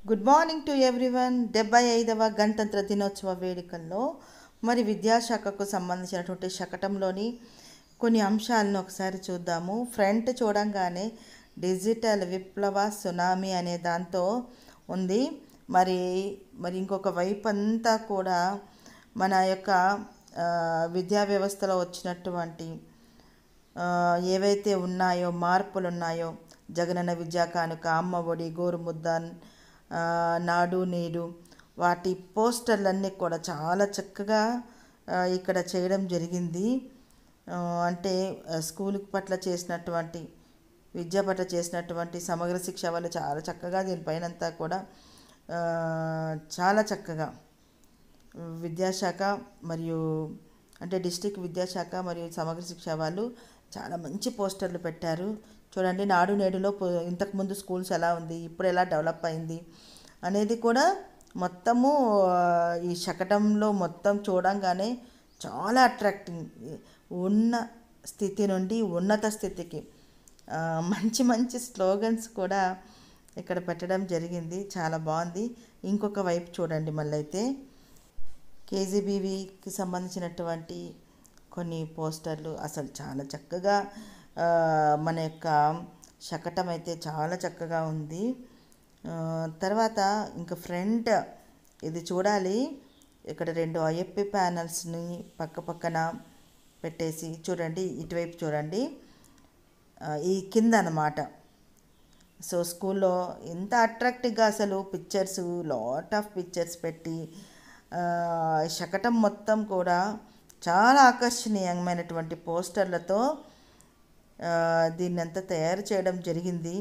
Good morning to everyone. 75వ గణతంత్ర దినోత్సవ వేడుకల్లో విద్యాశాఖకు సంబంధించినటువంటి శకటంలోని కొన్ని అంశాలను ఒకసారి చూద్దాము. ఫ్రంట్ చూడంగానే డిజిటల్ విప్లవ సునామీ అనే దాంతో ఉంది. మరి మరి ఇంకొక వైపు అంతా కూడా మన యొక్క విద్యా వ్యవస్థలో వచ్చినటువంటి ఏవైతే ఉన్నాయో మార్పులు ఉన్నాయో, జగనన్న విద్యా కానుక, అమ్మ ఒడి, గోరుముద్ద, నాడు నేడు, వాటి పోస్టర్లన్నీ కూడా చాలా చక్కగా ఇక్కడ చేయడం జరిగింది. అంటే స్కూల్ పట్ల చేసినటువంటి విద్య పట్ల చేసినటువంటి సమగ్ర శిక్ష వాళ్ళు చాలా చక్కగా దీనిపైనంతా కూడా చాలా చక్కగా విద్యాశాఖ మరియు అంటే డిస్ట్రిక్ట్ విద్యాశాఖ మరియు సమగ్ర శిక్ష వాళ్ళు చాలా మంచి పోస్టర్లు పెట్టారు. చూడండి, నాడు నేడులో ఇంతకుముందు స్కూల్స్ ఎలా ఉంది, ఇప్పుడు ఎలా డెవలప్ అయింది అనేది కూడా మొత్తము ఈ శకటంలో మొత్తం చూడంగానే చాలా అట్రాక్టింగ్. ఉన్న స్థితి నుండి ఉన్నత స్థితికి మంచి మంచి స్లోగన్స్ కూడా ఇక్కడ పెట్టడం జరిగింది. చాలా బాగుంది. ఇంకొక వైపు చూడండి, మళ్ళీ అయితే కేజీబీవీకి సంబంధించినటువంటి కొన్ని పోస్టర్లు అసలు చాలా చక్కగా మన యొక్క శకటం అయితే చాలా చక్కగా ఉంది. తర్వాత ఇంకా ఫ్రంట్ ఇది చూడాలి. ఇక్కడ 2 ఐఎఫ్పి ప్యానల్స్ని పక్క పక్కన పెట్టేసి చూడండి, ఇటువైపు చూడండి, ఈ కింద అన్నమాట. సో స్కూల్లో ఎంత అట్రాక్టివ్గా అసలు పిక్చర్స్, లాట్ ఆఫ్ పిక్చర్స్ పెట్టి శకటం మొత్తం కూడా చాలా ఆకర్షణీయమైనటువంటి పోస్టర్లతో దీన్నంతా తయారు చేయడం జరిగింది.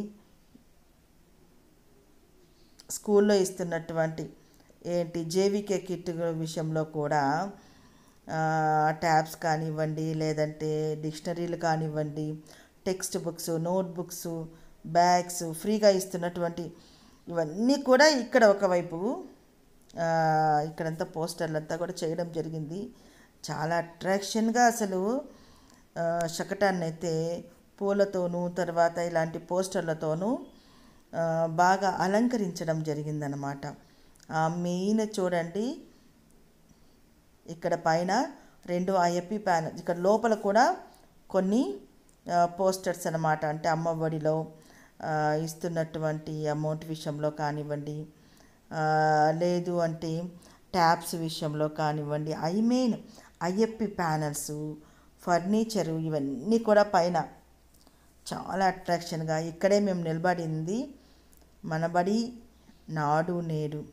స్కూల్లో ఇస్తున్నటువంటి జేవికే కిట్ విషయంలో కూడా ట్యాబ్స్ కానివ్వండి, లేదంటే డిక్షనరీలు కానివ్వండి, text books, note books, bags ఫ్రీగా ఇస్తున్నటువంటి ఇవన్నీ కూడా ఇక్కడ ఒకవైపు ఇక్కడంతా పోస్టర్లంతా కూడా చేయడం జరిగింది. చాలా అట్రాక్షన్గా అసలు శకటాన్ని అయితే పూలతోనూ తర్వాత ఇలాంటి పోస్టర్లతోనూ బాగా అలంకరించడం జరిగిందనమాట. మెయిన్ చూడండి, ఇక్కడ పైన 2 ఐఎఫ్పి ప్యానల్, ఇక్కడ లోపల కూడా కొన్ని పోస్టర్స్ అన్నమాట. అంటే అమ్మ ఒడిలో ఇస్తున్నటువంటి అమౌంట్ విషయంలో కానివ్వండి, లేదు అంటే ట్యాబ్స్ విషయంలో కానివ్వండి, ఐఎఫ్పి ప్యానల్స్, ఫర్నిచరు, ఇవన్నీ కూడా పైన చాలా అట్రాక్షన్గా. ఇక్కడే మేము నిలబడింది మన బడి నాడు నేడు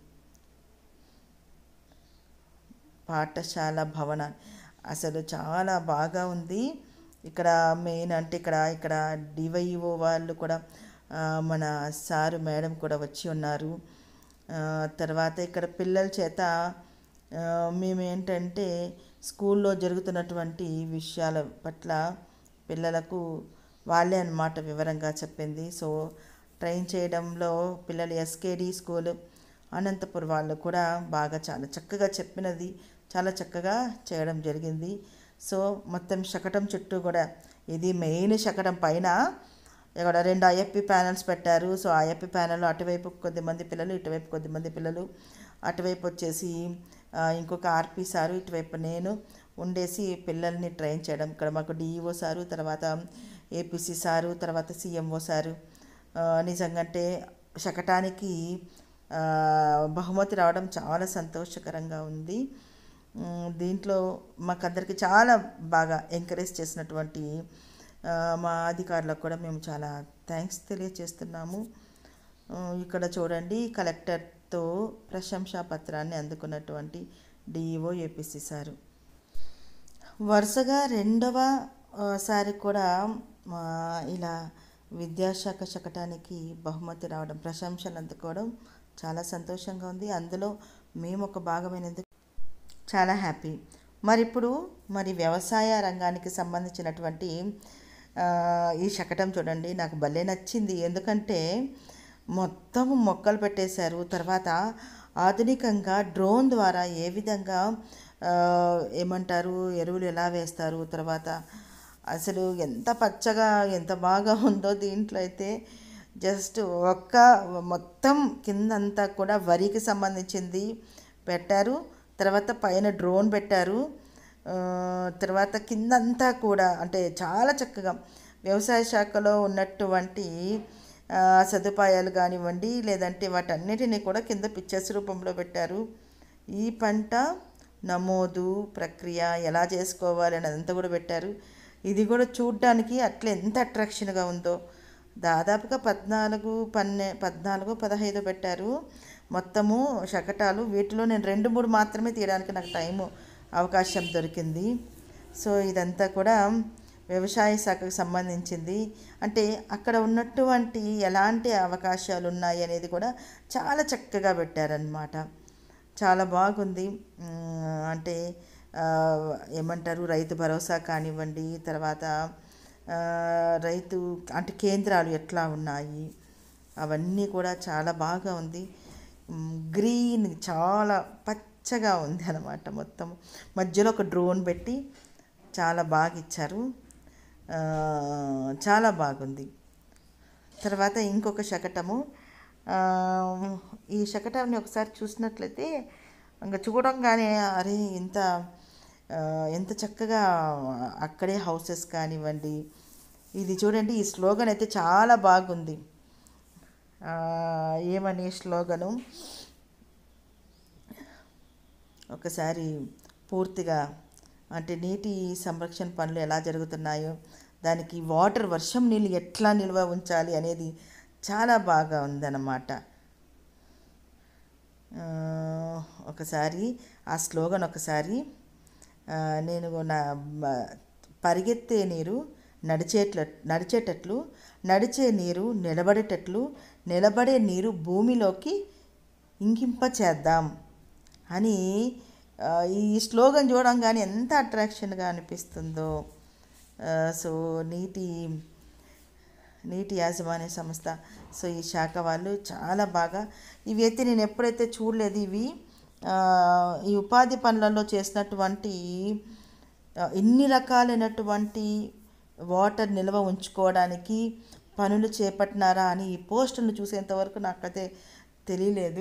పాఠశాల భవన, అసలు చాలా బాగా ఉంది. ఇక్కడ మెయిన్ అంటే ఇక్కడ డివైఓ వాళ్ళు కూడా మన సారు మేడం కూడా వచ్చి ఉన్నారు. తర్వాత ఇక్కడ పిల్లల చేత మేమేంటంటే స్కూల్లో జరుగుతున్నటువంటి విషయాల పట్ల పిల్లలకు వాళ్ళే అన్నమాట వివరంగా చెప్పింది. సో ట్రైన్ చేయడంలో పిల్లలు ఎస్కేడి స్కూల్ అనంతపురం వాళ్ళు కూడా బాగా చాలా చక్కగా చెప్పినది చాలా చక్కగా చేయడం జరిగింది. సో మొత్తం శకటం చుట్టూ కూడా ఇది మెయిన్ శకటం పైన ఇక్కడ 2 ఐఎఫ్పి ప్యానల్స్ పెట్టారు. సో ఐఎఫ్పి ప్యానల్ అటువైపు కొద్దిమంది పిల్లలు, ఇటువైపు కొద్దిమంది పిల్లలు, అటువైపు వచ్చేసి ఇంకొక ఆర్పి సారు, ఇటువైపు నేను ఉండేసి పిల్లల్ని ట్రైన్ చేయడం. ఇక్కడ మాకు డిఈఓ సారు, తర్వాత ఏపీసీ సారు, తర్వాత సిఎంఓ సారు. నిజంగంటే శకటానికి బహుమతి రావడం చాలా సంతోషకరంగా ఉంది. దీంట్లో మాకందరికి చాలా బాగా ఎంకరేజ్ చేసినటువంటి మా అధికారులకు కూడా మేము చాలా థ్యాంక్స్ తెలియజేస్తున్నాము. ఇక్కడ చూడండి, కలెక్టర్తో ప్రశంసా పత్రాన్ని అందుకున్నటువంటి డిఈఓ ఏపీసీ సారు. వరుసగా 2వ సారి కూడా ఇలా విద్యాశాఖ శకటానికి బహుమతి రావడం, ప్రశంసలు అందుకోవడం చాలా సంతోషంగా ఉంది. అందులో మేము ఒక భాగమైనందుకు చాలా హ్యాపీ. ఇప్పుడు వ్యవసాయ రంగానికి సంబంధించినటువంటి ఈ శకటం చూడండి, నాకు భలే నచ్చింది. ఎందుకంటే మొత్తం మొక్కలు పెట్టేశారు. తర్వాత ఆధునికంగా డ్రోన్ ద్వారా ఏ విధంగా ఏమంటారు ఎరువులు ఎలా వేస్తారు, తర్వాత అసలు ఎంత పచ్చగా ఎంత బాగా ఉందో దీంట్లో అయితే జస్ట్ ఒక్క మొత్తం కిందంతా కూడా వరికి సంబంధించింది పెట్టారు. తర్వాత పైన డ్రోన్ పెట్టారు. తర్వాత కిందంతా కూడా అంటే చాలా చక్కగా వ్యవసాయ శాఖలో ఉన్నటువంటి సదుపాయాలు కానివ్వండి, లేదంటే వాటన్నిటిని కూడా కింద పిక్చర్స్ రూపంలో పెట్టారు. ఈ పంట నమోదు ప్రక్రియ ఎలా చేసుకోవాలి అని అదంతా కూడా పెట్టారు. ఇది కూడా చూడ్డానికి అట్లా ఎంత అట్రాక్షన్గా ఉందో. దాదాపుగా 15 పెట్టారు మొత్తము శకటాలు. వీటిలో నేను 2-3 మాత్రమే తీయడానికి నాకు టైము అవకాశం దొరికింది. సో ఇదంతా కూడా వ్యవసాయ శాఖకు సంబంధించింది. అంటే అక్కడ ఉన్నటువంటి ఎలాంటి అవకాశాలు ఉన్నాయి అనేది కూడా చాలా చక్కగా పెట్టారనమాట. చాలా బాగుంది. అంటే ఏమంటారు, రైతు భరోసా కానివ్వండి, తర్వాత రైతు అంటే కేంద్రాలు ఎట్లా ఉన్నాయి అవన్నీ కూడా చాలా బాగా ఉంది. గ్రీన్ చాలా పచ్చగా ఉంది అన్నమాట. మొత్తం మధ్యలో ఒక డ్రోన్ పెట్టి చాలా బాగా ఇచ్చారు. చాలా బాగుంది. తర్వాత ఇంకొక శకటము. ఈ శకటాన్ని ఒకసారి చూసినట్లయితే ఇంకా చూడంగానే అరే ఎంత చక్కగా అక్కడే హౌసెస్ కానివ్వండి. ఇది చూడండి, ఈ స్లోగన్ అయితే చాలా బాగుంది. ఏమని స్లోగను ఒకసారి పూర్తిగా అంటే నీటి సంరక్షణ పనులు ఎలా జరుగుతున్నాయో, దానికి వర్షం నీళ్ళు ఎట్లా నిల్వ ఉంచాలి అనేది చాలా బాగా ఉందన్నమాట. ఒకసారి ఆ స్లోగన్ నేను పరిగెత్తే నీరు నడిచేటట్లు, నడిచే నీరు నిలబడేటట్లు, నిలబడే నీరు భూమిలోకి ఇంకింప చేద్దాం అని ఈ స్లోగన్ చూడంగానే ఎంత అట్రాక్షన్గా అనిపిస్తుందో. సో నీటి యాజమాన్య సంస్థ, సో ఈ శాఖ వాళ్ళు చాలా బాగా, ఇవి అయితే నేను ఎప్పుడైతే చూడలేదు. ఇవి ఈ ఉపాధి పనులలో చేసినటువంటి ఇన్ని రకాలైనటువంటి వాటర్ నిల్వ ఉంచుకోవడానికి పనులు చేపట్టినారా అని ఈ పోస్టులను చూసేంతవరకు నాకైతే తెలియలేదు.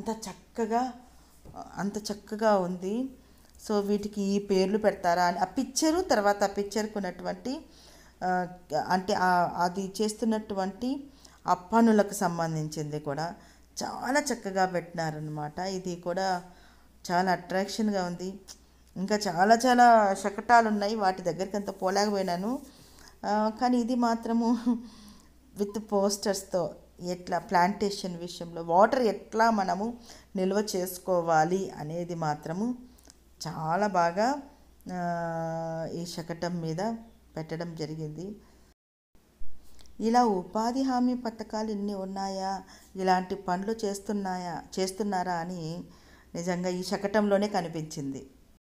అంత చక్కగా ఉంది. సో వీటికి ఈ పేర్లు పెడతారా అని ఆ పిక్చరు, తర్వాత ఆ పిక్చర్కి ఉన్నటువంటి అంటే అది చేస్తున్నటువంటి ఆ పనులకు సంబంధించింది కూడా చాలా చక్కగా పెట్టినారనమాట. ఇది కూడా చాలా అట్రాక్షన్గా ఉంది. ఇంకా చాలా చాలా శకటాలు ఉన్నాయి, వాటి దగ్గరికి అంత పోలేకపోయినాను. కానీ ఇది మాత్రము విత్ పోస్టర్స్తో ఎట్లా ప్లాంటేషన్ విషయంలో వాటర్ ఎట్లా మనము నిల్వ చేసుకోవాలి అనేది మాత్రము చాలా బాగా ఈ శకటం మీద పెట్టడం జరిగింది. ఇలా ఉపాధి హామీ పథకాలు ఎన్ని ఉన్నాయా, ఇలాంటి పనులు చేస్తున్నారా అని నిజంగా ఈ శకటంలోనే కనిపించింది.